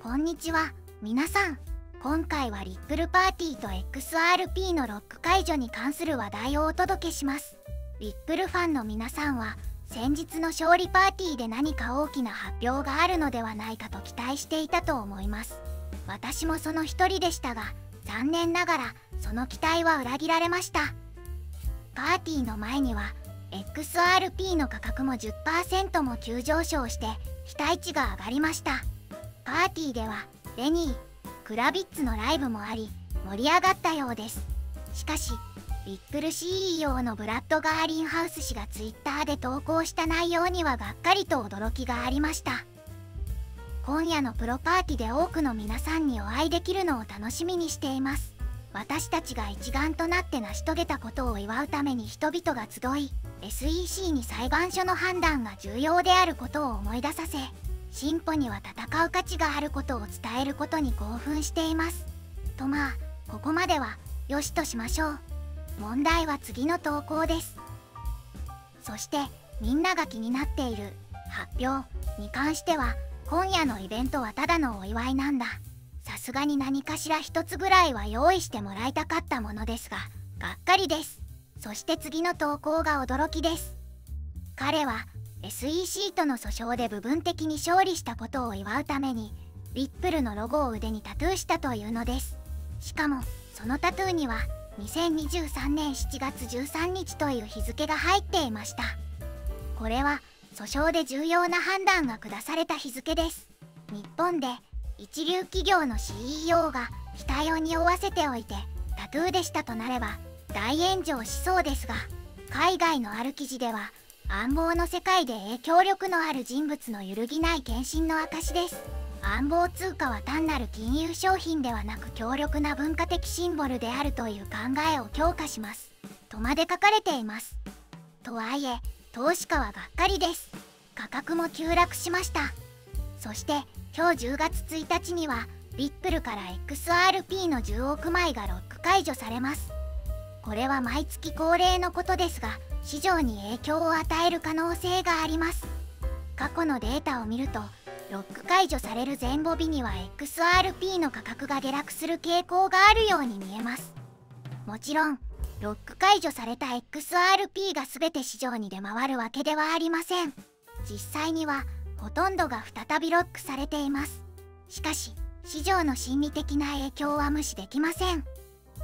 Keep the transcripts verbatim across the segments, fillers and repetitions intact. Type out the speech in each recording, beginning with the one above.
こんにちは、皆さん。今回はリップルパーティーと エックスアールピー のロック解除に関する話題をお届けします。リップルファンの皆さんは先日の勝利パーティーで何か大きな発表があるのではないかと期待していたと思います。私もその一人でしたが、残念ながらその期待は裏切られました。パーティーの前には エックスアールピー の価格も じゅっパーセント も急上昇して期待値が上がりました。パーティーではレニー、クラビッツのライブもあり盛り上がったようです。しかしリップル シーイーオー のブラッド・ガーリンハウス氏が ツイッター で投稿した内容にはがっかりと驚きがありました。今夜のプロパーティーで多くの皆さんにお会いできるのを楽しみにしています。私たちが一丸となって成し遂げたことを祝うために人々が集い、 エスイーシー に裁判所の判断が重要であることを思い出させ、進歩には戦う価値があることを伝えることに興奮しています。とまあここまではよしとしましょう。問題は次の投稿です。そしてみんなが気になっている発表に関しては、今夜のイベントはただのお祝いなんだ。さすがに何かしら一つぐらいは用意してもらいたかったものですが、がっかりです。そして次の投稿が驚きです。彼は エスイーシー との訴訟で部分的に勝利したことを祝うためにリップルのロゴを腕にタトゥーしたというのです。しかもそのタトゥーにはにせんにじゅうさんねんしちがつじゅうさんにちという日付が入っていました。これは訴訟で重要な判断が下された日付です。日本で一流企業の シーイーオー が期待を匂わせておいてタトゥーでしたとなれば大炎上しそうですが、海外のある記事では暗号の世界で影響力のある人物の揺るぎない献身の証です。暗号通貨は単なる金融商品ではなく強力な文化的シンボルであるという考えを強化しますとまで書かれています。とはいえ投資家はがっかりです。価格も急落しました。そして今日じゅうがつついたちにはリップルから エックスアールピー のじゅうおくまいがロック解除されます。これは毎月恒例のことですが、市場に影響を与える可能性があります。過去のデータを見るとロック解除される前後日には エックスアールピー の価格が下落する傾向があるように見えます。もちろんロック解除された エックスアールピー が全て市場に出回るわけではありません。実際にはほとんどが再びロックされています。しかし市場の心理的な影響は無視できません。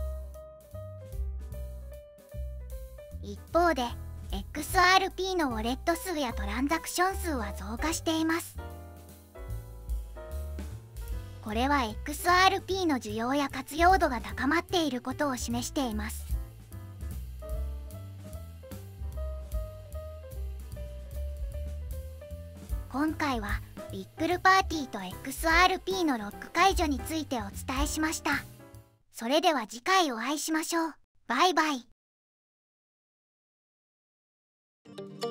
一方で エックスアールピー のウォレット数やトランザクション数は増加しています。これは エックスアールピー の需要や活用度が高まっていることを示しています。今回はリップルパーティーと エックスアールピー のロック解除についてお伝えしました。それでは次回お会いしましょう。バイバイ。